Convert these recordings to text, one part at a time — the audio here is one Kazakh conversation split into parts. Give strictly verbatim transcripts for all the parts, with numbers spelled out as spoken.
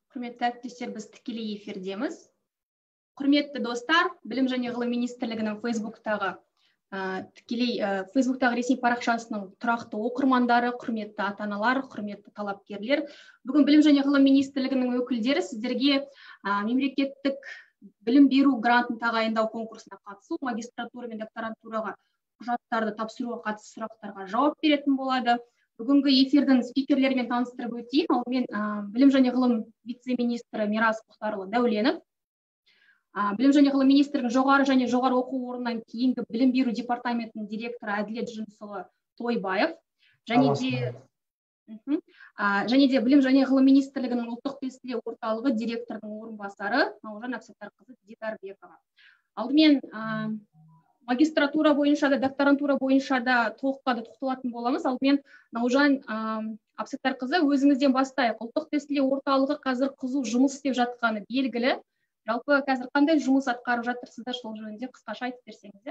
Құрметті әріптестер, біз тікелей эфирдеміз. Құрметті достар, Білім және ғылым министрлігінің Фейсбуктағы тікелей Фейсбуктағы ресми парақшасының тұрақты оқырмандары, құрметті ата-аналар, құрметті талапкерлер. Бүгін Білім және ғылым министрлігінің өкілдері сіздерге мемлекеттік білім беру грантын тағайындау конкурсына қатысу, магистратура мен докторантураға құжаттарды тапсыруға қатысты сұрақтарға жауап беретін болады. Бүгінгі эфирдің спикерлерімен таныстырып өтейін. Ол мен Білім және ғылым вице-министрі Мирас Мұхтарұлы Дәуленов, Білім және ғылым министрінің жоғары және жоғары оқу орнынан кейінгі білім беру департаментінің директоры Әділет Жүнісұлы Тойбаев, және де және де Білім және ғылым министрлігінің ұлттық тестілеу орталығы директорының орынбасары Наужан Әбсаттарқызы Дидарбекова. Алдымен магистратура бойынша да, докторантура бойынша да толыққанды тоқталатын боламыз. Алдымен Наужан Әбсаттарқызы, өзіңізден бастайық. Ұлттық тестілеу орталығы қазір қызу жұмыс істеп жатқаны белгілі. Жалпы қазір қандай жұмыс атқарып жатырсыздар, сол жөнінде қысқаша айтып берсеңіздер.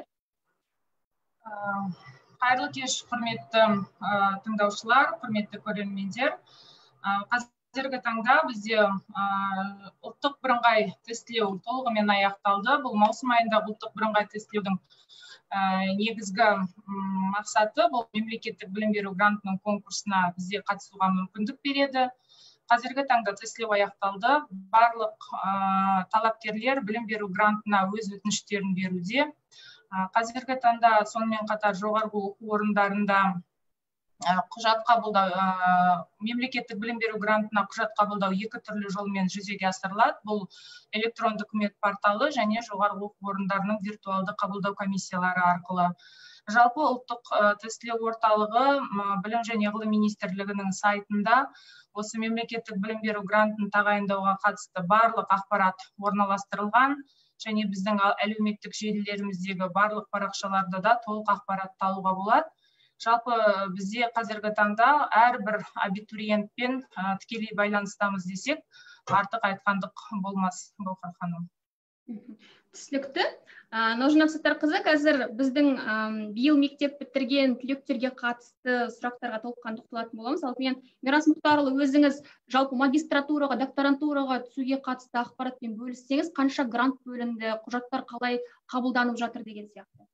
Қайырлы кеш, құрметті тыңдаушылар, құрметті көрермендер. Қазіргі таңда бізде ұлттық бірыңғай тестілеу толығымен аяқталды. Бұл маусым айында ұлттық бірыңғай тестілеудің негізгі мақсаты бұл мемлекеттік білім беру грантының конкурсына бізде қатысуға мүмкіндік береді. Қазіргі таңда тестілеу аяқталды. Барлық талапкерлер білім беру грантына өз өтініштерін беруде. Қазіргі таңда сонымен қатар жоғарғы оқу орындарында құжат қабылдау, мемлекеттік білім беру грантына құжат қабылдау екі түрлі жолмен жүзеге асырылады. Бұл электронды үкімет порталы және жоғарғы оқу орындарының виртуалды қабылдау комиссиялары арқылы. Жалпы ұлттық тестілеу орталығы Білім және ғылым министрлігінің сайтында осы мемлекеттік білім беру грантын тағайындауға қатысты барлық ақпарат орналастырылған, және біздің әлеуметтік желілеріміздегі барлық парақшаларда да толық ақпарат алуға болады. Жалпы бізде қазіргі таңда әрбір абитуриентпен тікелей байланыстамыз десек, артық айтқандық болмас, Гаухар ханым. Түсінікті. Наужан Әбсаттарқызы, қазір біздің биыл мектеп бітірген түлектерге қатысты сұрақтарға толыққанды тоқталатын боламыз. Алдымен Мирас Мұхтарұлы, өзіңіз жалпы магистратураға, докторантураға түсуге қатысты ақпаратпен бөліссеңіз, қанша грант бөлінді, құжаттар қалай қабылданып жатыр деген сияқты.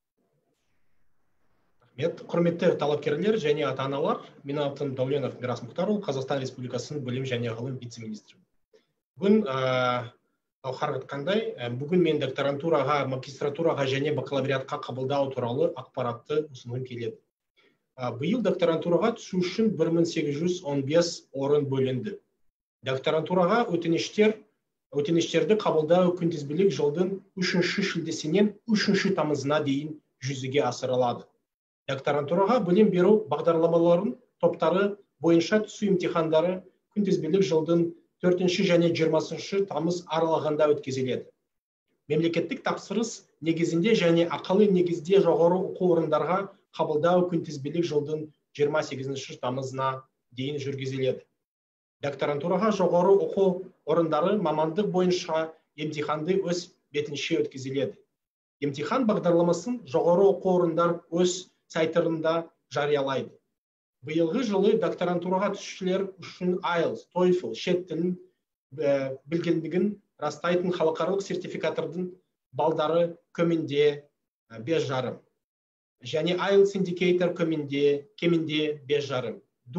Құрметті талапкерлер және ата-аналар, мен атын Дәуленов Мирас Мұхтарұлы, Қазақстан Республикасының білім және ғылым вице-министрі. Бүгін Гаухар айтқандай, бүгін мен докторантураға, магистратураға және бакалавриатқа қабылдау туралы ақпаратты ұсынғым келеді. Биыл докторантураға түсу үшін бір мың сегіз жүз он бес орын бөлінді. Докторантураға өтініштер, өтініштерді қабылдау күнтізбелік жылдың үшінші шілдесінен үшінші тамызына дейін жүзеге асырылады. Докторантураға білім беру бағдарламаларын топтары бойынша түсу емтихандары күнтізбелік жылдың төртінші және жиырмасыншы тамыз аралығында өткізіледі. Мемлекеттік тапсырыс негізінде және ақылы негізде жоғары оқу орындарға қабылдау күнтізбелік жылдың жиырма сегізінші тамызына дейін жүргізіледі. Докторантураға жоғары оқу орындары мамандық бойынша емтиханды өз бетінше өткізіледі. Емтихан бағдарламасын жоғары оқу орындар өз сайтарында жариялайды. Биылғы жылы докторантураға түсушілер үшін айлс, тойфл, шет тілін білгендігін растайтын халықаралық сертификаттардың балдары көмінде бес жарым. Және айлс индикатор көмінде кемінде бес жарым.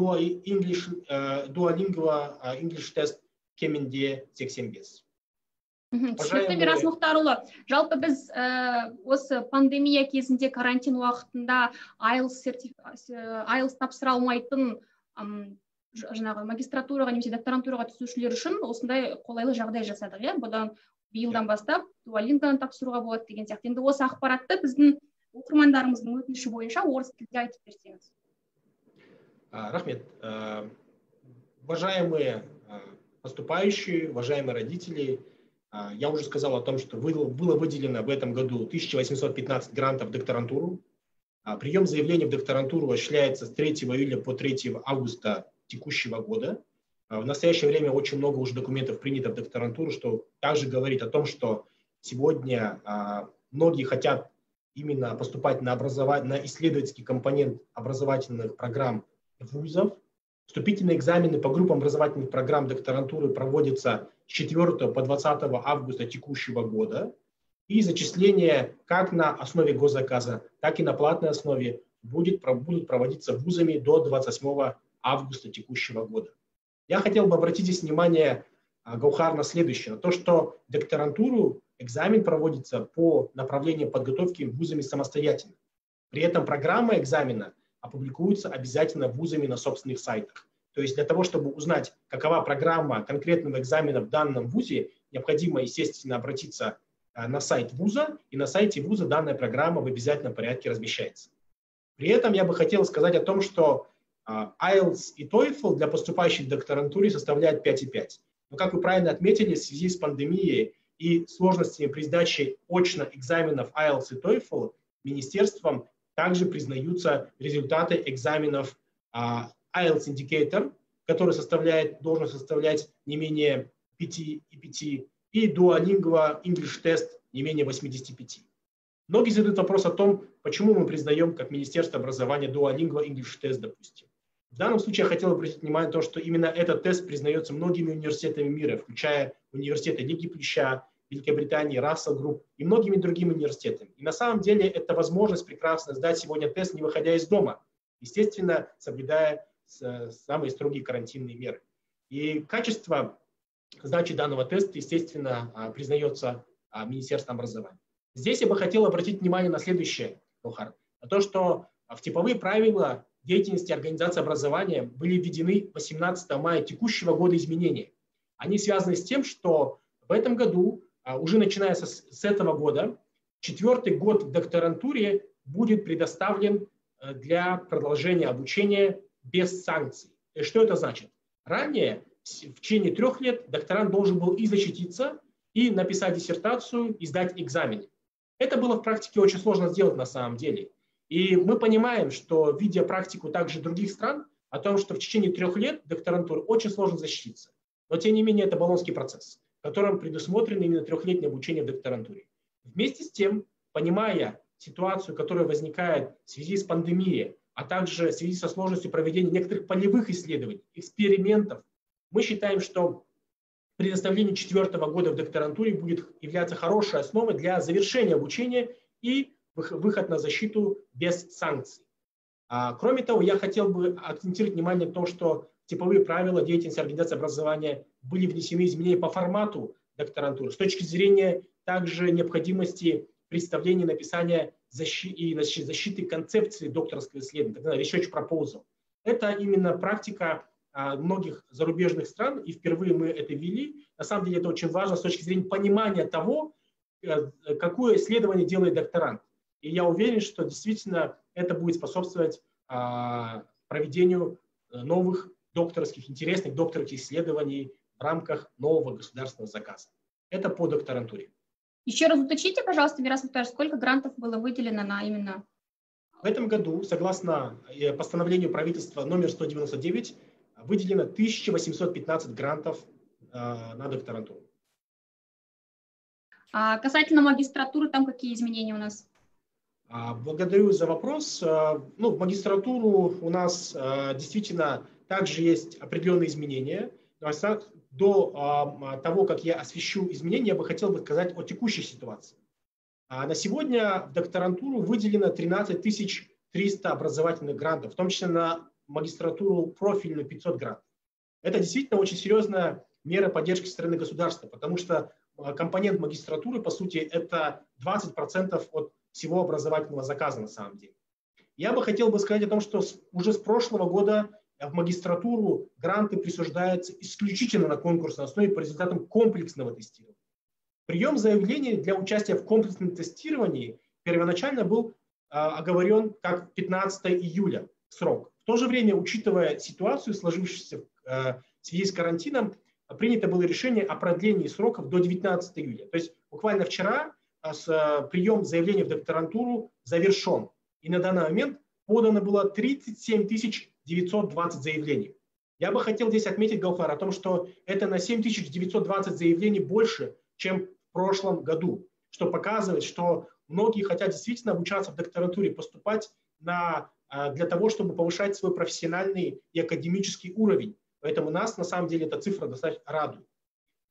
Duolingo English тест кемінде сексен бес. Түсінікті, Мирас Мұхтарұлы. Жалпы біз осы пандемия кезінде карантин уақытында айлс тапсыра алмайтын магистратураға немесе докторантураға түсушілер үшін осындай қолайлы жағдай жасадық. Бұдан биылдан бастап Duolingo'ны тапсыруға болады деген сияқты. Енді осы ақпаратты біздің оқырмандарымыздың өтініші бойынша орыс тілде айтып берсеңіз. Рахмет. Уважаемые поступающие, уважаемые родители, я уже сказал о том, что было выделено в этом году тысяча восемьсот пятнадцать грантов в докторантуру. Прием заявлений в докторантуру осуществляется с третьего июля по третьего августа текущего года. В настоящее время очень много уже документов принято в докторантуру, что также говорит о том, что сегодня многие хотят именно поступать на, образовать, на исследовательский компонент образовательных программ вузов. Вступительные экзамены по группам образовательных программ докторантуры проводятся с четвёртого по двадцатое августа текущего года, и зачисление как на основе госзаказа, так и на платной основе будет, будут проводиться вузами до двадцать восьмого августа текущего года. Я хотел бы обратить здесь внимание, Гаухар, на следующее, на то, что докторантуру экзамен проводится по направлению подготовки вузами самостоятельно. При этом программа экзамена опубликуется обязательно вузами на собственных сайтах. То есть для того, чтобы узнать, какова программа конкретного экзамена в данном вузе, необходимо, естественно, обратиться на сайт вуза, и на сайте вуза данная программа в обязательном порядке размещается. При этом я бы хотел сказать о том, что ай эл ти эс и TOEFL для поступающих в докторантуре составляют пять и пять. Но, как вы правильно отметили, в связи с пандемией и сложностями при сдаче очно экзаменов ай эл ти эс и TOEFL министерством также признаются результаты экзаменов ай эл ти эс Indicator, который составляет, должен составлять не менее пяти и пяти, и Duolingo English Test не менее восьмидесяти пяти. Многие задают вопрос о том, почему мы признаем как Министерство образования Duolingo English Test, допустим. В данном случае я хотел обратить внимание на то, что именно этот тест признается многими университетами мира, включая университеты Лиги Плюща, Великобритании, Russell Group и многими другими университетами. И на самом деле это возможность прекрасно сдать сегодня тест, не выходя из дома, естественно, соблюдая самые строгие карантинные меры. И качество сдачи данного теста, естественно, признается Министерством образования. Здесь я бы хотел обратить внимание на следующее, Гаухар, на то, что в типовые правила деятельности организации образования были введены восемнадцатого мая текущего года изменения. Они связаны с тем, что в этом году, уже начиная с этого года, четвертый год в докторантуре будет предоставлен для продолжения обучения без санкций. И что это значит? Ранее, в течение трех лет, докторант должен был и защититься, и написать диссертацию, и сдать экзамены. Это было в практике очень сложно сделать на самом деле. И мы понимаем, что, видя практику также других стран, о том, что в течение трех лет докторантуры очень сложно защититься. Но, тем не менее, это болонский процесс, в котором предусмотрено именно трехлетнее обучение в докторантуре. Вместе с тем, понимая ситуацию, которая возникает в связи с пандемией, а также в связи со сложностью проведения некоторых полевых исследований, экспериментов, мы считаем, что предоставление четвертого года в докторантуре будет являться хорошей основой для завершения обучения и выход на защиту без санкций. А, кроме того, я хотел бы акцентировать внимание на том, что типовые правила деятельности организации образования были внесены изменения по формату докторантуры с точки зрения также необходимости представления написания защи- и защиты концепции докторского исследования, так называемый research proposal. Это именно практика а, многих зарубежных стран, и впервые мы это ввели. На самом деле это очень важно с точки зрения понимания того, какое исследование делает докторант. И я уверен, что действительно это будет способствовать а, проведению новых докторских, интересных докторских исследований в рамках нового государственного заказа. Это по докторантуре. Еще раз уточните, пожалуйста, Мирас Мухтарович, сколько грантов было выделено на именно... В этом году, согласно постановлению правительства номер сто девяносто девять, выделено тысяча восемьсот пятнадцать грантов а, на докторантуру. А касательно магистратуры, там какие изменения у нас? Благодарю за вопрос. Ну, в магистратуру у нас действительно также есть определенные изменения. До того, как я освещу изменения, я бы хотел бы сказать о текущей ситуации. На сегодня в докторантуру выделено тринадцать тысяч триста образовательных грантов, в том числе на магистратуру профильную пятьсот грантов. Это действительно очень серьезная мера поддержки со стороны государства, потому что компонент магистратуры, по сути, это двадцать процентов от всего образовательного заказа на самом деле. Я бы хотел бы сказать о том, что уже с прошлого года в магистратуру гранты присуждаются исключительно на конкурсной основе по результатам комплексного тестирования. Прием заявлений для участия в комплексном тестировании первоначально был э, оговорен как пятнадцатое июля срок. В то же время, учитывая ситуацию, сложившуюся э, в связи с карантином, принято было решение о продлении сроков до девятнадцатого июля. То есть буквально вчера с, прием заявлений в докторантуру завершен. И на данный момент подано было тридцать семь тысяч девятьсот двадцать заявлений. Я бы хотел здесь отметить, Гаухар, о том, что это на семь тысяч девятьсот двадцать заявлений больше, чем в прошлом году, что показывает, что многие хотят действительно обучаться в докторантуре, поступать на, для того, чтобы повышать свой профессиональный и академический уровень. Поэтому нас, на самом деле, эта цифра достаточно радует.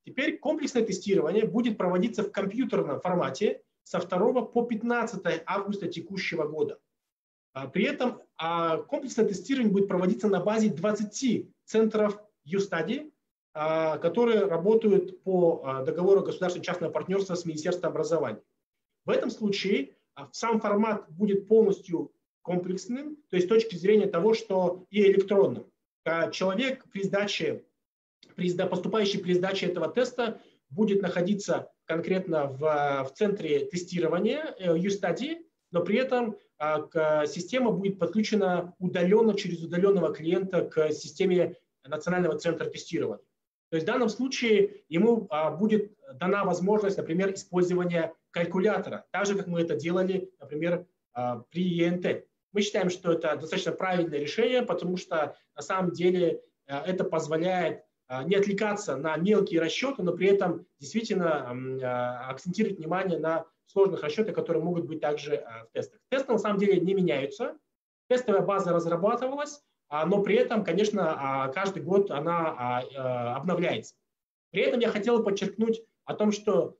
Теперь комплексное тестирование будет проводиться в компьютерном формате со второго по пятнадцатое августа текущего года. При этом комплексное тестирование будет проводиться на базе двадцати центров YouStudy, которые работают по договору государственно-частного партнерства с Министерством образования. В этом случае сам формат будет полностью комплексным, то есть с точки зрения того, что и электронным. Человек при сдаче, при, поступающий при сдаче этого теста будет находиться конкретно в, в центре тестирования YouStudy, но при этом к, система будет подключена удаленно через удаленного клиента к системе Национального центра тестирования. То есть в данном случае ему а, будет дана возможность, например, использования калькулятора, так же, как мы это делали, например, а, при и эн тэ. Мы считаем, что это достаточно правильное решение, потому что на самом деле а, это позволяет а, не отвлекаться на мелкие расчеты, но при этом действительно а, акцентировать внимание на сложных расчетах, которые могут быть также а, в тестах. Тесты на самом деле не меняются. Тестовая база разрабатывалась, но при этом, конечно, каждый год она обновляется. При этом я хотел подчеркнуть о том, что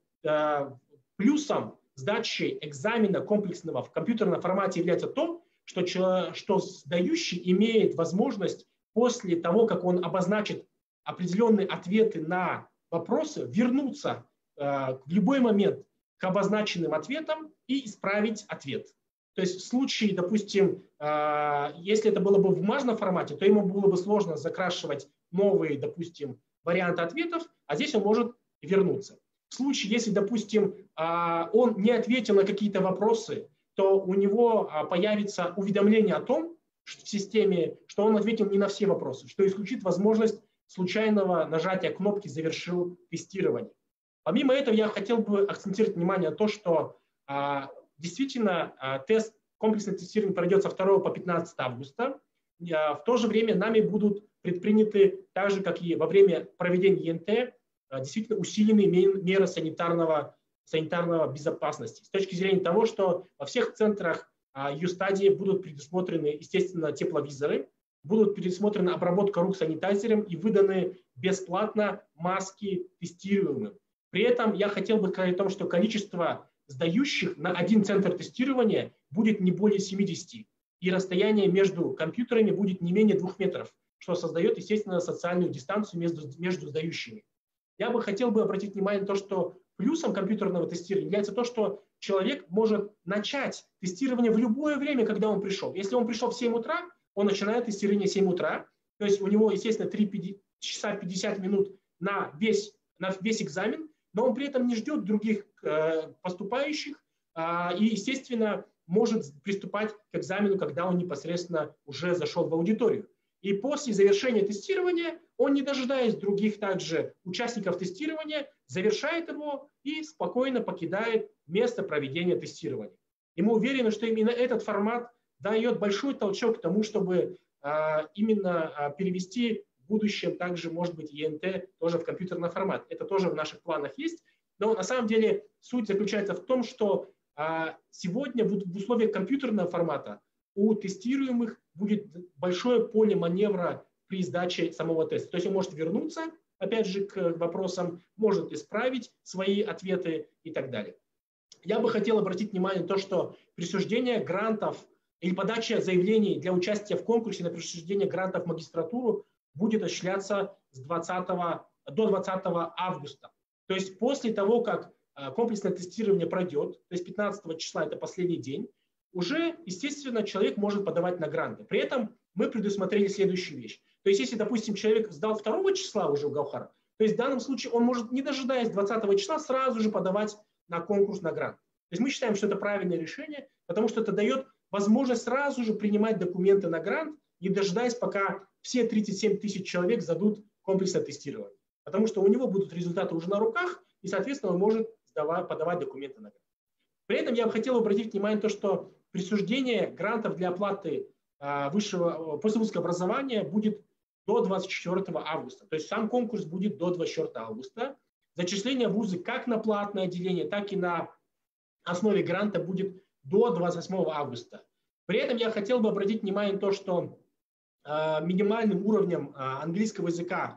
плюсом сдачи экзамена комплексного в компьютерном формате является то, что, что сдающий имеет возможность после того, как он обозначит определенные ответы на вопросы, вернуться в любой момент к обозначенным ответам и исправить ответ. То есть в случае, допустим, если это было бы в бумажном формате, то ему было бы сложно закрашивать новые, допустим, варианты ответов, а здесь он может вернуться. В случае, если, допустим, он не ответил на какие-то вопросы, то у него появится уведомление о том, что в системе, что он ответил не на все вопросы, что исключит возможность случайного нажатия кнопки «Завершил тестирование». Помимо этого, я хотел бы акцентировать внимание на то, что действительно, тест комплексного тестирования пройдет со второго по пятнадцатое августа. В то же время нами будут предприняты, так же, как и во время проведения и эн тэ, действительно усиленные меры санитарного, санитарного безопасности. С точки зрения того, что во всех центрах YouStudy будут предусмотрены, естественно, тепловизоры, будут предусмотрена обработка рук санитайзером и выданы бесплатно маски тестируемым. При этом я хотел бы сказать о том, что количество сдающих на один центр тестирования будет не более семидесяти, и расстояние между компьютерами будет не менее двух метров, что создает, естественно, социальную дистанцию между, между сдающими. Я бы хотел бы обратить внимание на то, что плюсом компьютерного тестирования является то, что человек может начать тестирование в любое время, когда он пришел. Если он пришел в семь утра, он начинает тестирование в семь утра, то есть у него, естественно, три часа пятьдесят минут на весь, на весь экзамен, но он при этом не ждет других э, поступающих э, и, естественно, может приступать к экзамену, когда он непосредственно уже зашел в аудиторию. И после завершения тестирования он, не дожидаясь других также участников тестирования, завершает его и спокойно покидает место проведения тестирования. И мы уверены, что именно этот формат дает большой толчок к тому, чтобы э, именно э, перевести в будущем также, может быть, и эн тэ тоже в компьютерный формат. Это тоже в наших планах есть. Но на самом деле суть заключается в том, что а, сегодня в, в условиях компьютерного формата у тестируемых будет большое поле маневра при сдаче самого теста. То есть он может вернуться, опять же, к вопросам, может исправить свои ответы и так далее. Я бы хотел обратить внимание на то, что присуждение грантов или подача заявлений для участия в конкурсе на присуждение грантов в магистратуру будет осуществляться с двадцатого, до двадцатого августа. То есть после того, как комплексное тестирование пройдет, то есть пятнадцатого числа, это последний день, уже, естественно, человек может подавать на гранты. При этом мы предусмотрели следующую вещь. То есть если, допустим, человек сдал второго числа уже в Гаухар, то есть в данном случае он может, не дожидаясь двадцатого числа, сразу же подавать на конкурс на грант. То есть мы считаем, что это правильное решение, потому что это дает возможность сразу же принимать документы на грант, не дожидаясь, пока все тридцать семь тысяч человек зададут комплексное тестирование. Потому что у него будут результаты уже на руках, и, соответственно, он может сдавать, подавать документы на грант. При этом я бы хотел обратить внимание на то, что присуждение грантов для оплаты а, высшего, послевузского образования будет до двадцать четвёртого августа. То есть сам конкурс будет до двадцать четвёртого августа. Зачисление в вузы как на платное отделение, так и на основе гранта будет до двадцать восьмого августа. При этом я хотел бы обратить внимание на то, что минимальным уровнем английского языка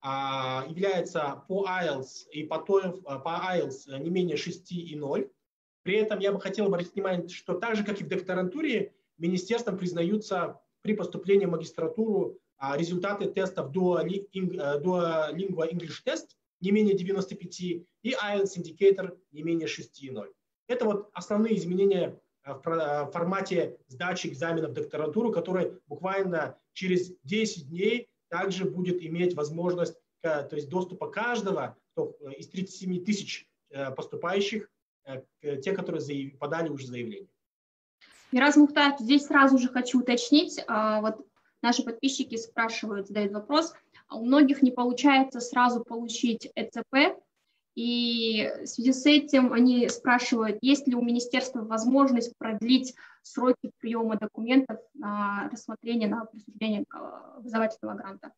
является по ай эл ти эс и по TOEFL, по ай эл ти эс не менее шесть и ноль. При этом я бы хотел обратить внимание, что так же, как и в докторантуре, министерством признаются при поступлении в магистратуру результаты тестов Duolingo English Test не менее девяноста пяти и ай эл ти эс Indicator не менее шесть и ноль. Это вот основные изменения в формате сдачи экзаменов в докторантуру, который буквально через десять дней также будет иметь возможность, то есть доступа каждого из тридцати семи тысяч поступающих, те, которые подали уже заявление. Мирас Мухтаров, здесь сразу же хочу уточнить, вот наши подписчики спрашивают, задают вопрос, у многих не получается сразу получить э цэ пэ, и в связи с этим они спрашивают, есть ли у министерства возможность продлить сроки приема документов на рассмотрение, на присуждение образовательного гранта.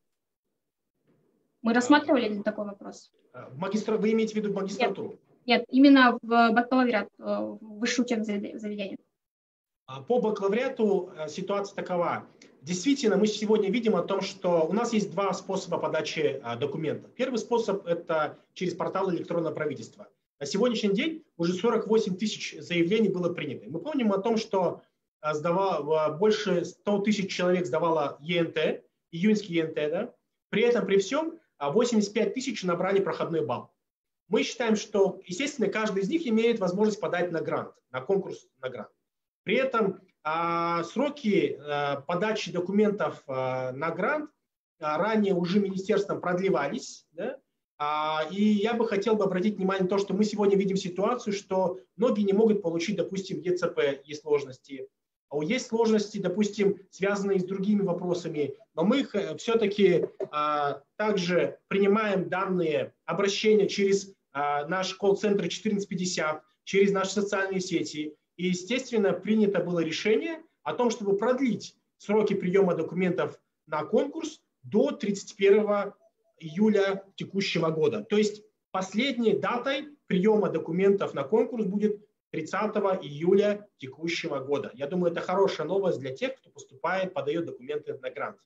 Мы рассматривали такой вопрос? Магистр... Вы имеете в виду магистратуру? Нет, нет, именно в бакалавриат, в высшее учебное заведение. По бакалавриату ситуация такова. Действительно, мы сегодня видим о том, что у нас есть два способа подачи документов. Первый способ – это через портал электронного правительства. На сегодняшний день уже сорок восемь тысяч заявлений было принято. Мы помним о том, что сдавало, больше ста тысяч человек сдавало е эн тэ, июньский е эн тэ, да? При этом, при всем, восемьдесят пять тысяч набрали проходной балл. Мы считаем, что, естественно, каждый из них имеет возможность подать на грант, на конкурс на грант. При этом а, сроки а, подачи документов а, на грант а, ранее уже министерством продлевались. Да? А, и я бы хотел бы обратить внимание на то, что мы сегодня видим ситуацию, что многие не могут получить, допустим, е цэ пэ, есть сложности. А есть сложности, допустим, связанные с другими вопросами, но мы все-таки а, также принимаем данные обращения через а, наш колл-центр четырнадцать пятьдесят, через наши социальные сети. И, естественно, принято было решение о том, чтобы продлить сроки приема документов на конкурс до тридцать первого июля текущего года. То есть последней датой приема документов на конкурс будет тридцатого июля текущего года. Я думаю, это хорошая новость для тех, кто поступает, подает документы на грант.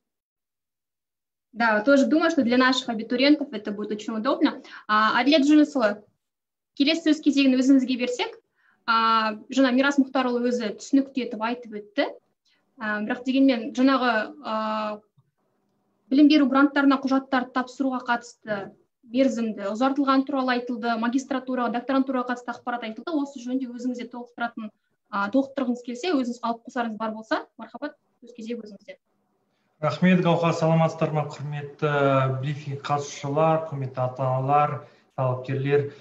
Да, тоже думаю, что для наших абитуриентов это будет очень удобно. Адлет Жүнісұлы, келесі сөз кезегін өзіңізге берсек, жаңа Мирас Мұхтарұлы өзі түсінікті етіп айтып өтті. Бірақ дегенмен жаңағы білім беру гранттарына құжаттарды тапсыруға қатысты мерзімді ұзартылған туралы айтылды, магистратураға, докторантураға қатысты ақпарат айтылды. Осы жөнінде өзіңізде толықтыратын, толықтырғыңыз келсе, өзіңіз алып қосарыңыз бар болса, мархабат, сөз кезегі өзіңізде. Рахмет, Гаухар, саламатсыздар ма, құрметті брифинг қатысушылар, құрметті ата-аналар, талапкерлер.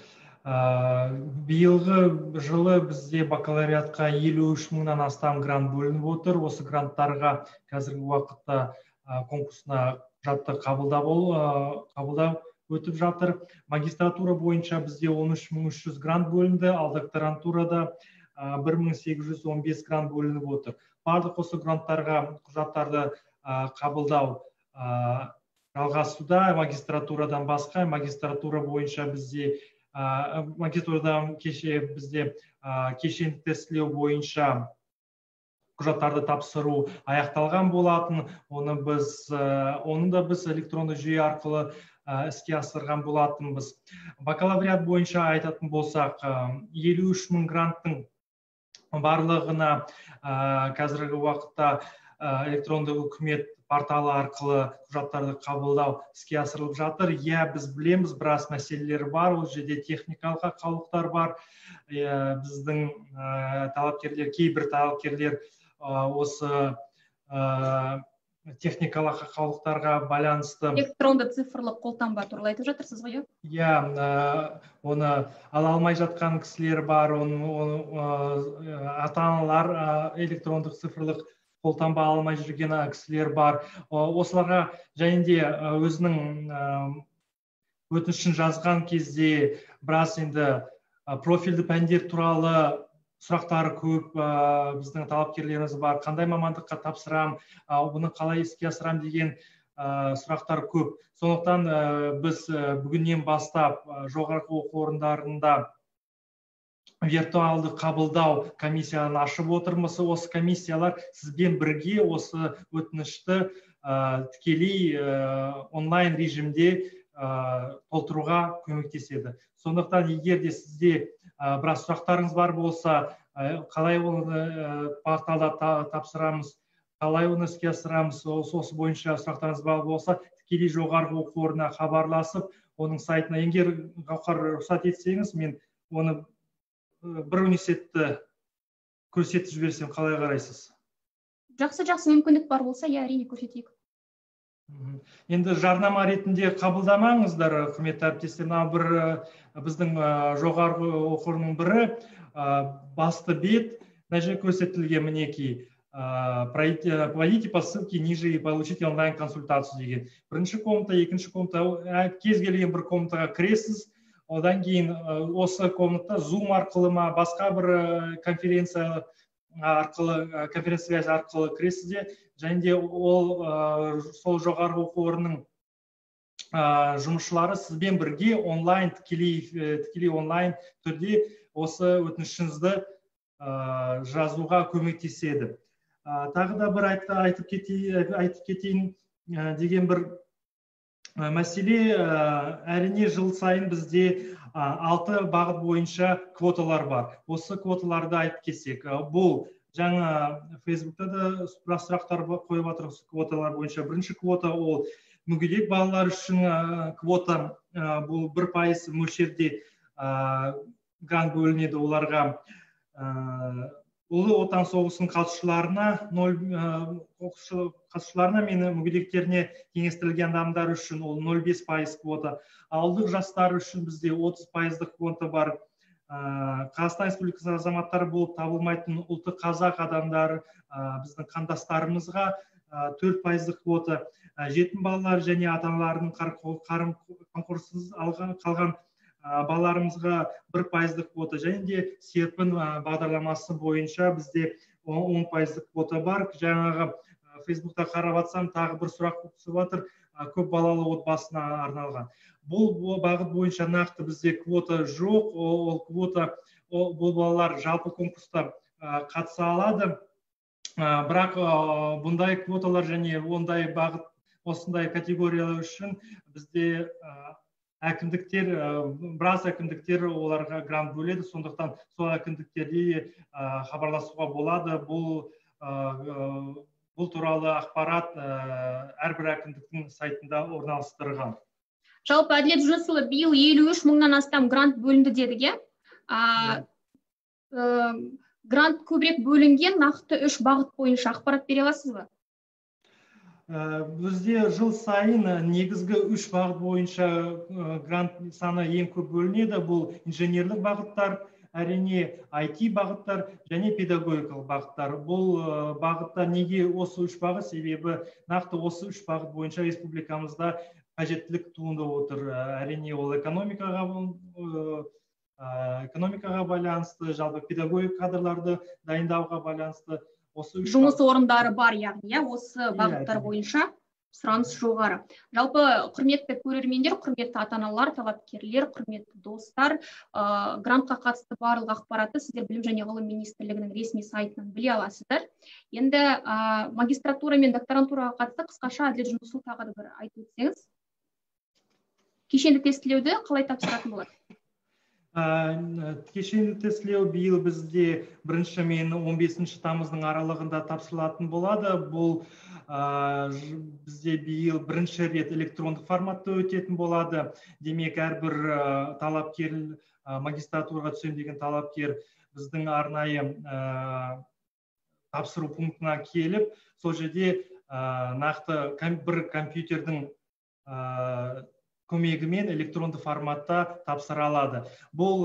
Биылғы жылы бізде бакалавриатқа елу үш мыңнан астам грант бөлініп отыр. Осы гранттарға қазіргі уақытта конкурсына құжатты қабылдау өтіп жатыр. Магистратура бойынша бізде он үш мың үш жүз грант бөлінді, ал докторантурада бір мың сегіз жүз он бес грант бөлініп отыр. Барлық осы гранттарға құжаттарды қабылдау жалғасуда. Магистратурадан басқа, магистратура бойынша бізде магистратурадан кеше бізде кешенді тестілеу бойынша құжаттарды тапсыру аяқталған болатын. Оны біз, оны да біз электронды жүйе арқылы іске асырған болатынбыз. Бакалавриат бойынша айтатын болсақ, елу үш мың гранттың барлығына қазіргі уақытта электронды үкімет порталы арқылы құжаттарды қабылдау іске асырылып жатыр. Иә, біз білеміз, біраз мәселелер бар, ол жерде техникалық ақаулықтар бар. Біздің талапкерлер, кейбір талапкерлер осы техникалық ақаулықтарға байланысты электронды цифрлық қолтаңба туралы айтып жатырсыз ғой? Иә, оны ала алмай жатқан кісілер бар, ата-аналар электрондық цифрлық қолтаңба алмай жүрген кісілер бар. Осыларға және де өзінің өтінішін жазған кезде біраз енді профильді пәндер туралы сұрақтары көп, біздің талапкерлеріміз бар. Қандай мамандыққа тапсырам, оны қалай іске асырам деген сұрақтар көп. Сондықтан біз бүгіннен бастап жоғарғы оқу орындарында виртуалды қабылдау комиссияны ашып отырмыз. Осы комиссиялар сізбен бірге осы өтінішті тікелей онлайн режимде толтыруға көмектеседі. Сондықтан егер де сізде біраз сұрақтарыңыз бар болса, қалай оны порталда тапсырамыз, қалай оны іске асырамыз, осы бойынша сұрақтарыңыз бар болса, тікелей жоғарғы оқу орнына хабарласып, оның сайтына, егер Гаухар рұқсат етсеңіз, мен оны бір университетті көрсетіп жіберсем, қалай қарайсыз? Жақсы, жақсы, мүмкіндік бар болса, я әрине көрсетейік. Енді жарнама ретінде қабылдамаңыздар, құрметті әріптестер. Мына бір біздің жоғарғы оқу орнының бірі, басты бет, мына жерде көрсетілген мінекей, пройдите по ссылке ниже и получите онлайн консультацию деген. Бірінші комната, екінші комната, кез келген бір комнатаға кіресіз. Одан кейін осы комната Zoom арқылы ма, басқа бір конференция арқылы, конференция арқылы кіресізде, және де ол сол жоғарғы оқу орнының жұмысшылары сізбен бірге онлайн, тікелей онлайн түрде осы өтінішіңізді жазуға көмектеседі. Тағы да бір айтып кетейін деген бір мәселе, әрине жыл сайын бізде алты бағыт бойынша квоталар бар. Осы квоталарды айтып кетсек, бұл жаңа Фейсбукта да сұрақтар қойып отырмыз квоталар бойынша. Бірінші квота ол мүгедек балалар үшін квота, бұл бір пайыз мөлшерде грант бөлінеді оларға. Ұлы отан соғысының қатысушыларына, қатысушыларына мен мүгедектеріне теңестірілген адамдар үшін ол нөл бүтін бес пайыз квота. Ауылдық жастар үшін бізде отыз пайыздық квота бар. Қазақстан Республикасы азаматтары болып табылмайтын ұлты қазақ адамдар біздің қандастарымызға төрт пайыздық квота. Жетім балалар және ата-аналарының қамқорсыз қалған балаларымызға бір пайыздық квота, және де серпін бағдарламасы бойынша бізде он пайыздық квота бар. Жаңағы Фейсбукта қарап атсам, тағы бір сұрақ түсіп жатыр, көп балалы отбасына арналған. Бұл бағыт бойынша нақты бізде квота жоқ, ол квота, бұл балалар жалпы конкурста қатыса алады. Бірақ бұндай квоталар және ондай бағыт, осындай категориялар үшін бізде әкімдіктер, біраз әкімдіктер оларға грант бөледі, сондықтан сол әкімдіктерде хабарласуға болады. Бұл туралы ақпарат әрбір әкімдіктің сайтында орналастырылған. Жалпы әділет жүйесі биыл елу үш мыңнан астам грант бөлінді дедік, грант көбірек бөлінген нақты үш бағыт бойынша ақпарат бере аласыз ба? Бізде жыл сайын негізгі үш бағыт бойынша грант саны ең көп бөлінеді. Бұл инженерлік бағыттар, әрине ай ти бағыттар және педагогикалық бағыттар. Бұл бағыттар неге осы үш бағыт? Себебі нақты осы үш бағыт бойынша республикамызда қажеттілік туындап отыр. Әрине ол экономикаға экономикаға байланысты, жалпы педагогик кадрларды дайындауға байланысты. Жұмыс орындары бар, яғни, осы бағыттар бойынша сұраныс жоғары. Жалпы құрметті көрермендер, құрметті ата-аналар, талапкерлер, құрметті достар, грантқа қатысты барлық ақпаратты сіздер Білім және ғылым министрлігінің ресми сайтынан біле аласыздар. Енді магистратура мен докторантураға қатысты қысқаша әділет жұмысын тағы да бір айтып өтсеңіз. Кешенді тестілеуді қалай тапсыратын болады? Кешенді тестілеу биыл бізде бірінші мен он бесінші тамыздың аралығында тапсырылатын болады. Бұл бізде биыл бірінші рет электрондық форматта өтетін болады. Демек, әрбір талапкер, магистратураға түсем деген талапкер біздің арнайы тапсыру пунктына келіп, сол жерде нақты бір компьютердің көмегімен электронды форматта тапсыра алады. Бұл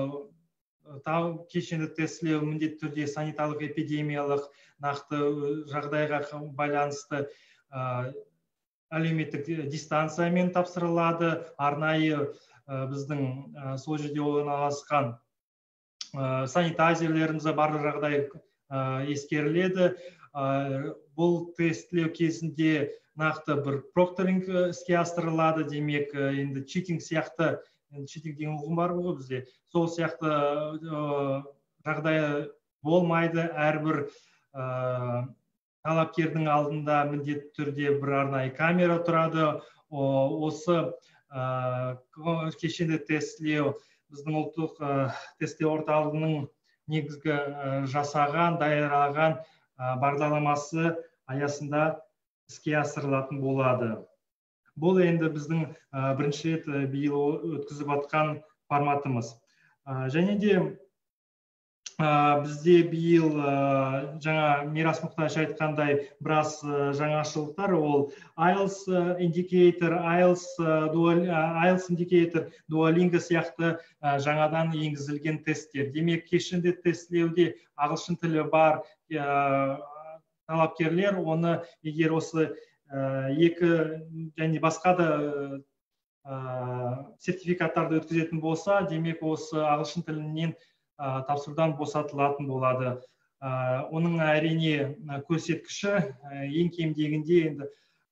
кешенді тестілеу міндетті түрде санитарлық эпидемиялық нақты жағдайға байланысты әлеуметтік дистанциямен тапсырылады. Арнайы біздің сол жерде орналасқан санитайзерлерімізді барлық жағдай ескеріледі. Бұл тестілеу кезінде нақты бір прокторинг іске асырылады, демек, енді читинг сияқты, читинг деген ұғым бар ғой бізде, сол сияқты жағдай болмайды. Әрбір талапкердің алдында міндетті түрде бір арнайы камера тұрады. Осы кешенді тестілеу біздің ұлттық тестілеу орталығының негізгі жасаған, даярлаған бағдарламасы аясында іске асырылатын болады. Бұл енді біздің бірінші рет биыл өткізіп жатқан форматымыз. Және де бізде биыл жаңа Мирас Мұқташ айтқандай біраз жаңашылықтар, ол айлс индикатор, айлс индикатор, Duolingo сияқты жаңадан енгізілген тесттер. Демек, кешенді тестілеуде ағылшын тілі бар талапкерлер, оны егер осы екі және басқа да сертификаттарды өткізетін болса, демек осы ағылшын тілінен тапсырудан босатылатын болады. Оның әрине көрсеткіші ең кемдегенде енді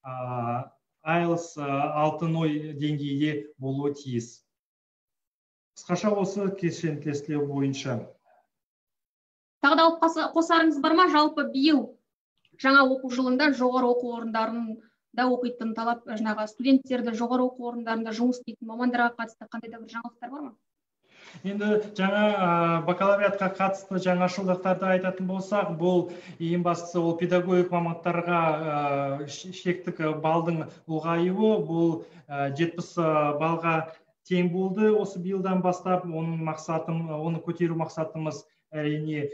айлс алты нөл деңгейде болуы тиіс. Қысқаша осы кешенді тестілеу бойынша. Тағы да алып қосарыңыз бар ма? Жалпы биыл жаңа оқу жылында жоғары оқу орындарында оқитын талап жаңағы студенттерді жоғары оқу орындарында жұмыс істейтін мамандарға қатысты қандай да бір жаңалықтар бар ма? Енді жаңа бакалавриатқа қатысты жаңашылдықтарды айтатын болсақ, бұл ең бастысы ол педагогик мамандарға шектік балдың ұлғаюы, бұл жетпіс балға тең болды осы биылдан бастап. Оның мақсатым, оны көтеру мақсатымыз әрине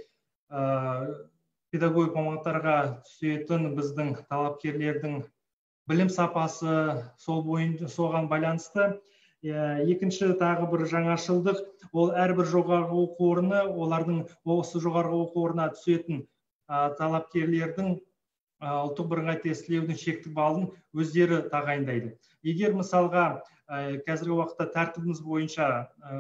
педагогик мамандарға түсетін біздің талапкерлердің білім сапасы сол бойынша соған байланысты. Екінші тағы бір жаңашылдық, ол әрбір жоғарғы оқу орны, олардың осы жоғарғы оқу орнына түсетін талапкерлердің ұлттық бірыңғай тестілеудің шектік балын өздері тағайындайды. Егер мысалға қазіргі уақытта тәртібіміз бойынша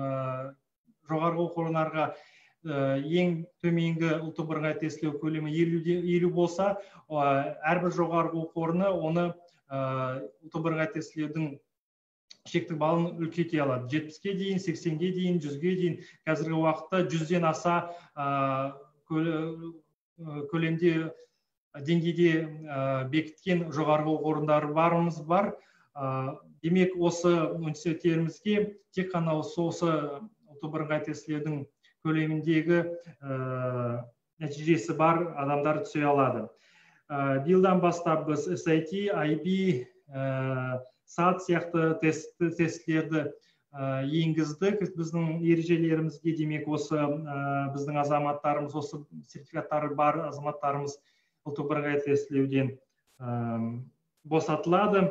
жоғарғы оқу орындарға ең төменгі ұлттық бірыңғай тестілеу көлемі елу болса, әрбір жоғарғы оқу орны оны ұлттық бірыңғай тестілеудің шектік балын үлкейте алады. жетпіске дейін, сексенге дейін, жүзге дейін, қазіргі уақытта жүзден аса көлемде деңгейде бекіткен жоғарғы оқу орындары барымыз бар. Демек, осы университеттерімізге тек қана осы ұлттық бірыңғай тестілеудің көлеміндегі нәтижесі бар адамдар түсе алады. Биылдан бастап біз эс ай ти, ай би, сат сияқты тестілерді енгіздік. Біздің ережелерімізге, демек, осы біздің азаматтарымыз, осы сертификаттары бар азаматтарымыз ұлттық бірыңғай тестілеуден босатылады.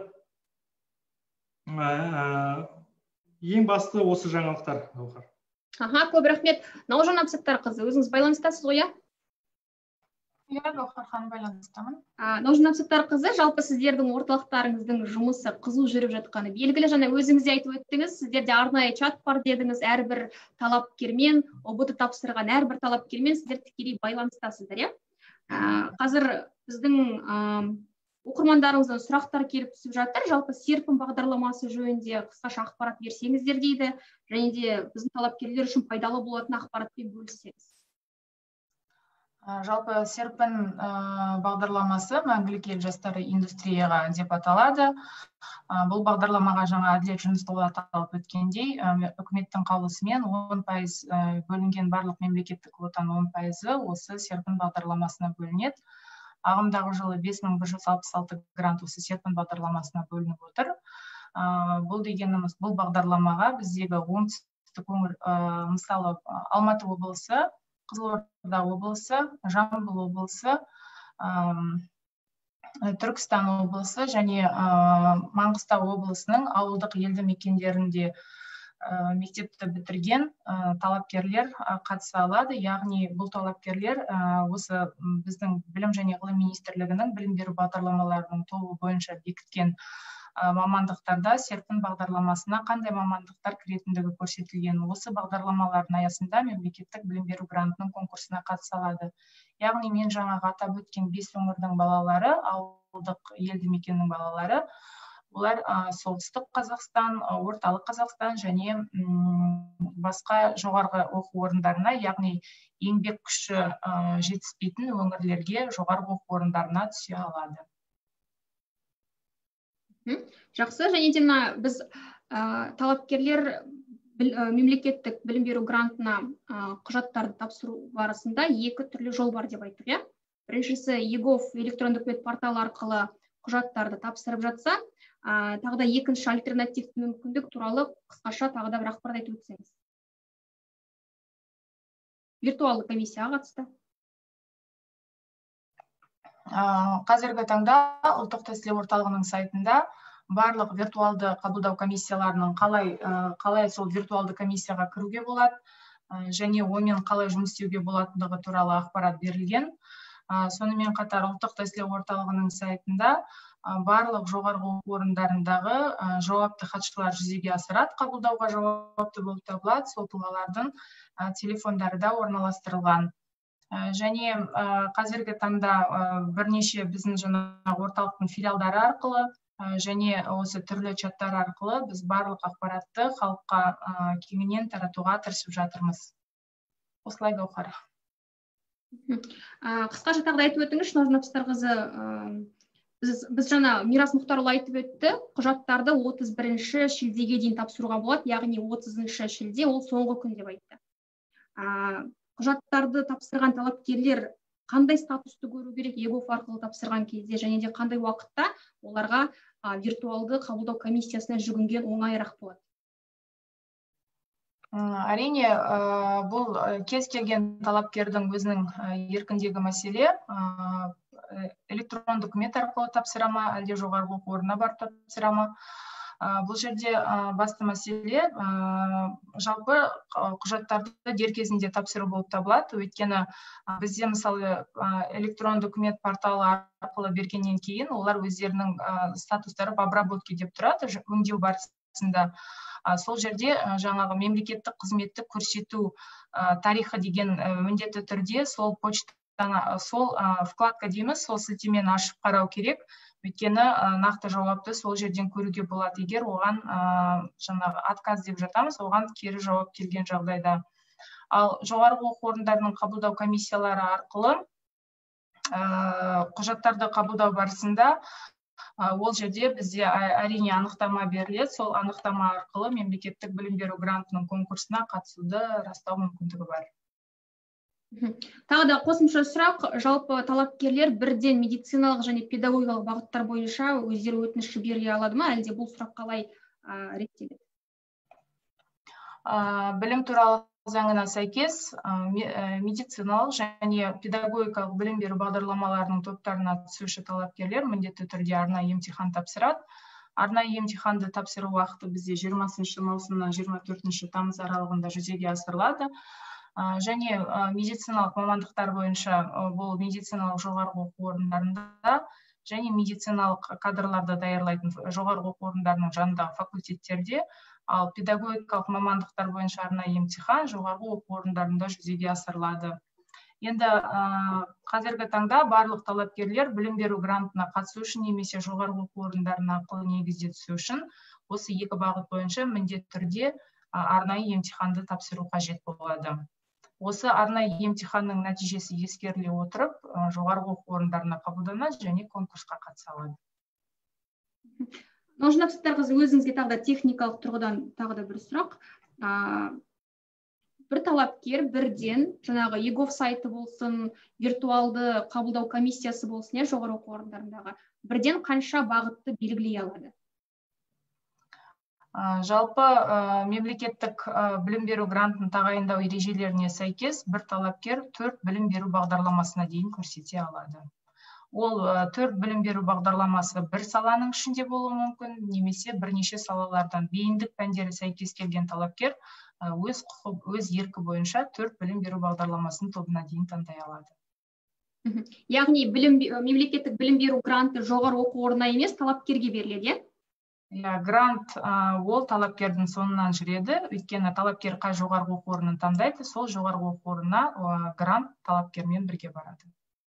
Ең басты осы жаңалықтар. Аха, көп рахмет. Наужан Абсаттарқызы, өзіңіз байланыстасыз ғой, иә? Иә, Гаухар ханым, байланыстамын. Наужан Абсаттарқызы, жалпы сіздердің орталықтарыңыздың жұмысы қызу жүріп жатқаны белгілі. Жаңа өзіңіз де айтып өттіңіз, сіздерде арнайы чат бар дедіңіз, әрбір талапкермен, о бэ тэ тапсырған әрбір талапкермен сіздер тікелей байланыстасыздар, иә? Қазір біздің оқырмандарыңыздан сұрақтар келіп түсіп жатыр. Жалпы серпін бағдарламасы жөнінде қысқаша ақпарат берсеңіздер дейді, және де біздің талапкерлер үшін пайдалы болатын ақпаратпен бөліссеңіз. Жалпы серпін бағдарламасы мәңгілік ел жастары индустрияға деп аталады. Бұл бағдарламаға жаңа Әділет Жүнісұлы аталып өткендей, үкіметтің қаулысымен он пайыз бөлінген барлық мемлекеттік квотаның он пайызы осы серпін бағдарламасына бөлінеді. Ағымдағы жылы бес мың бір жүз алпыс алты грант осы серпін бағдарламасына бөлініп отыр. Бұл дегеніміз, бұл бағдарламаға біздегі оңтүстік өңір, мысалы Алматы облысы, Қызылорда облысы, Жамбыл облысы, Түркістан облысы және Маңғыстау облысының ауылдық елді мекендерінде мектепті бітірген талапкерлер қатыса алады. Яғни бұл талапкерлер осы біздің білім және ғылым министрлігінің білім беру бағдарламаларының тобы бойынша бекіткен мамандықтарда серпін бағдарламасына қандай мамандықтар кіретіндігі көрсетілген. Осы бағдарламалардың аясында мемлекеттік білім беру грантының конкурсына қатыса алады. Яғни мен жаңағы атап өткен бес өңірдің балалары, ауылдық елді мекеннің балалары, олар солтүстік Қазақстан, орталық Қазақстан және басқа жоғарғы оқу орындарына, яғни еңбек күші жетіспейтін өңірлерге жоғарғы оқу орындарына түсе алады. Жақсы, және де біз талапкерлер мемлекеттік білім беру грантына құжаттарды тапсыру барысында екі түрлі жол бар деп айттық, иә? Біріншісі егов электрондық үкімет порталы арқылы құжаттарды тапсырып жатса, тағы да екінші альтернативті мүмкіндік туралы қысқаша тағы да бір ақпарат айтып өтсеңіз. Виртуалды комиссияға қатысты. Қазіргі таңда ұлттық тестілеу орталығының сайтында барлық виртуалды қабылдау комиссияларының қалай қалай сол виртуалды комиссияға кіруге болады және онымен қалай жұмыс істеуге болатындығы туралы ақпарат берілген. Сонымен қатар ұлттық тестілеу орталығының сайтында барлық жоғарғы оқу орындарындағы жауапты хатшылар жүзеге асырады, қабылдауға жауапты болып табылады, сол тұлғалардың телефондары да орналастырылған. Және қазіргі таңда бірнеше біздің жаңағы орталықтың филиалдары арқылы және осы түрлі чаттар арқылы біз барлық ақпаратты халыққа кеңінен таратуға тырысып жатырмыз. Осылай Гаухар. Қысқаша тағы да айтып өтіңіз, Нұрнапстар қызы, біз жаңа Мирас Мұхтарұлы айтып өтті, құжаттарды отыз бірінші шілдеге дейін тапсыруға болады, яғни отызыншы шілде ол соңғы күн деп айтты. Құжаттарды тапсырған талапкерлер қандай статусты көру керек егов арқылы тапсырған кезде, және де қандай уақытта оларға виртуалды қабылдау комиссиясына жүгінген оңайырақ болады? Әрине, бұл кез келген талапкердің өзінің еркіндегі мәселе. Электронды үкімет арқылы тапсыра ма, әлде жоғарғы оқу орнына барып тапсыра ма? Бұл жерде басты мәселе жалпы құжаттарды дер кезінде тапсыру болып табылады. Өйткені бізде мысалы электронды үкімет порталы арқылы бергеннен кейін олар өздерінің статустары в обработке деп тұрады, өңдеу барысында. Сол жерде жаңағы мемлекеттік қызметті көрсету тарихы деген міндетті түрде сол почтаны, сол вкладка дейміз, сол сілтемені ашып қарау керек. Өйткені нақты жауапты сол жерден көруге болады, егер оған жаңағы отказ деп жатамыз, оған кері жауап келген жағдайда. Ал жоғарғы оқу орындарының қабылдау комиссиялары арқылы құжаттарды қабылдау барысында ол жерде бізде әрине анықтама беріледі, сол анықтама арқылы мемлекеттік білім беру грантының конкурсына қатысуды растау мүмкіндігі бар. Тағы да қосымша сұрақ, жалпы талапкерлер бірден медициналық және педагогикалық бағыттар бойынша өздері өтініш жібере алады ма, әлде бұл сұрақ қалай реттеледі? Білім туралы заңына сәйкес медициналық және педагогикалық білім беру бағдарламаларының топтарына түсуші талапкерлер міндетті түрде арнайы емтихан тапсырады. Арнайы емтиханды тапсыру уақыты бізде жиырмасыншы маусымнан жиырма төртінші тамыз аралығында жүзеге асырылады. Және медициналық мамандықтар бойынша бұл медициналық жоғарғы оқу орындарында және медициналық кадрларды даярлайтын жоғарғы оқу орындарының жанындағы факультеттерде, ал педагогикалық мамандықтар бойынша арнайы емтихан жоғарғы оқу орындарында жүзеге асырылады. Енді қазіргі таңда барлық талапкерлер білім беру грантына қатысу үшін немесе жоғарғы оқу орындарына ақылы негізде түсу үшін осы екі бағыт бойынша міндетті түрде арнайы емтиханды тапсыру қажет болады. Осы арнайы емтиханның нәтижесі ескеріле отырып, жоғарғы оқу орындарына қабылданады және конкурсқа қатыса алады. Нұрнапстар қызы, өзіңізге тағы да техникалық тұрғыдан тағы да бір сұрақ. Бір талапкер бірден жаңағы егов сайты болсын, виртуалды қабылдау комиссиясы болсын, жоғары оқу орындарындағы бірден қанша бағытты белгілей алады? Жалпы мемлекеттік білім беру грантын тағайындау ережелеріне сәйкес бір талапкер төрт білім беру бағдарламасына дейін көрсете алады. Ол төрт білім беру бағдарламасы бір саланың ішінде болуы мүмкін, немесе бірнеше салалардан бейіндік пәндері сәйкес келген талапкер өз құқы, өз еркі бойынша төрт білім беру бағдарламасын тобына дейін таңдай алады. Яғни мемлекеттік білім беру гранты жоғары оқу орнына емес, талапкерге беріледі? Грант ол талапкердің соңынан жүреді, өйткені талапкер қай жоғарғы оқу орнын таңдайды, сол жоғарғы оқу орнына грант талапкермен бірге барады.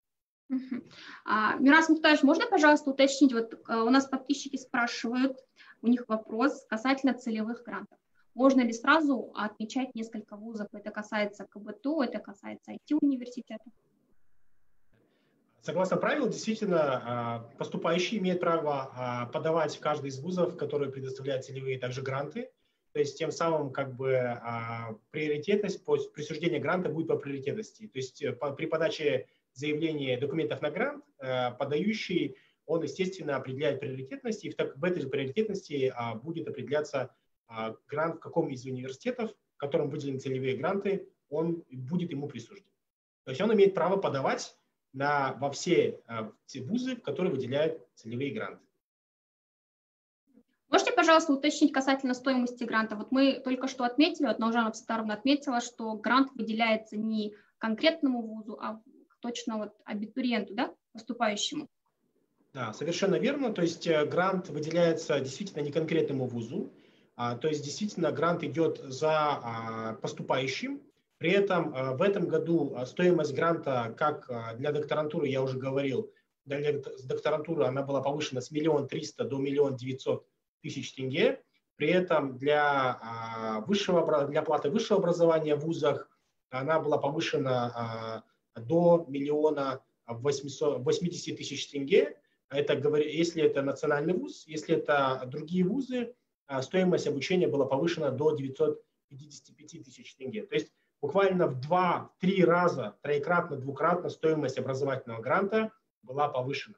Мирас Мухтарович, можно, пожалуйста, уточнить? Вот у нас подписчики спрашивают, у них вопрос касательно целевых грантов. Можно ли сразу отмечать несколько вузов? Это касается КБТУ, это касается ай ти университета? Согласно правилам, действительно, поступающий имеет право подавать в каждый из вузов, которые предоставляют целевые также гранты. То есть тем самым как бы приоритетность, присуждение гранта будет по приоритетности. То есть при подаче заявления документов на грант, подающий, он, естественно, определяет приоритетность, и в этой же приоритетности будет определяться грант, в каком из университетов, в котором выделены целевые гранты, он будет ему присужден. То есть он имеет право подавать на, во все э, те вузы, которые выделяют целевые гранты. Можете, пожалуйста, уточнить касательно стоимости гранта? Вот мы только что отметили, вот Наужана Абсаттаровна отметила, что грант выделяется не конкретному вузу, а точно вот абитуриенту, да, поступающему. Да, совершенно верно. То есть э, грант выделяется действительно не конкретному вузу, а, то есть действительно грант идет за а, поступающим. При этом в этом году стоимость гранта, как для докторантуры, я уже говорил, для докторантуры она была повышена с миллиона триста до миллиона девятьсот тысяч тенге. При этом для, высшего, для оплаты высшего образования в вузах она была повышена до миллиона восьмидесяти тысяч тенге. Это, если это национальный вуз, если это другие вузы, стоимость обучения была повышена до девятисот пятидесяти пяти тысяч тенге. То есть буквально в два-три раза, троекратно, двукратно стоимость образовательного гранта была повышена.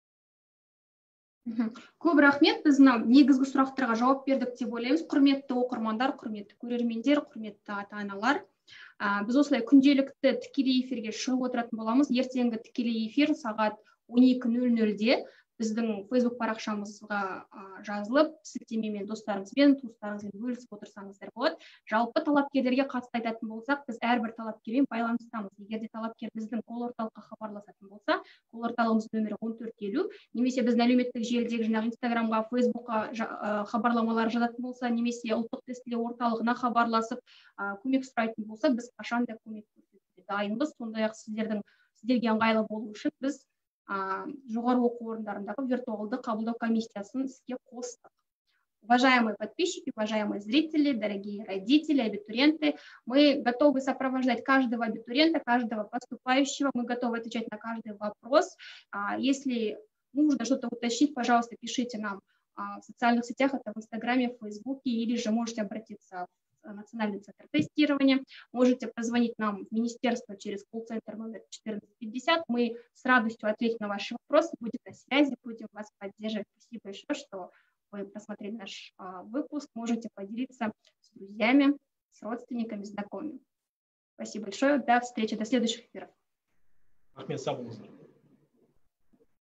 Көп рахмет. Біз мына негізгі сұрақтарға жауап бердік деп ойлаймыз. Құрметті оқырмандар, құрметті көрермендер, құрметті ата-аналар. Біз осылай күнделікті тікелей эфирге шығып отыратын боламыз. Ертеңгі тікелей эфир сағат он екі нөл нөлде біздің Facebook парақшамызға жазылып, сілтемемен достарыңызбен, туыстарыңызбен бөлісіп отырсаңыздар болады. Жалпы талапкерлерге қатысты айтатын болсақ, біз әрбір талапкермен байланыстамыз. Егер де талапкер біздің кол орталыққа хабарласатын болса, кол орталығымыз нөмірі он төрт елу, немесе біздің әлеуметтік желідегі жаңағы Инстаграмға, Фейсбукқа хабарламалар жазатын болса, немесе ұлттық тестілеу орталығына хабарласып, көмек сұрайтын болса, біз қашанда көмек көрсетуге дайынбыз. Сондай-ақ сіздердің сіздерге ыңғайлы болу үшін біз жоғары оқу орындарындағы виртуалды қабылдау комиссиясын іске қостық. Уважаемые подписчики, уважаемые зрители, дорогие родители, абитуриенты, мы готовы сопровождать каждого абитуриента, каждого поступающего, мы готовы отвечать на каждый вопрос. Если нужно что-то уточнить, пожалуйста, пишите нам в социальных сетях, это в Инстаграме, в Фейсбуке, или же можете обратиться в Национальный центр тестирования, можете позвонить нам в министерство через колл-центр номер четырнадцать пятьдесят. Мы с радостью ответим на ваши вопросы, будем на связи, будем вас поддерживать. Спасибо большое, что вы просмотрели наш а, выпуск. Можете поделиться с друзьями, с родственниками, знакомыми. Спасибо большое. До встречи, до следующих эфиров. Ахмед Сабулович.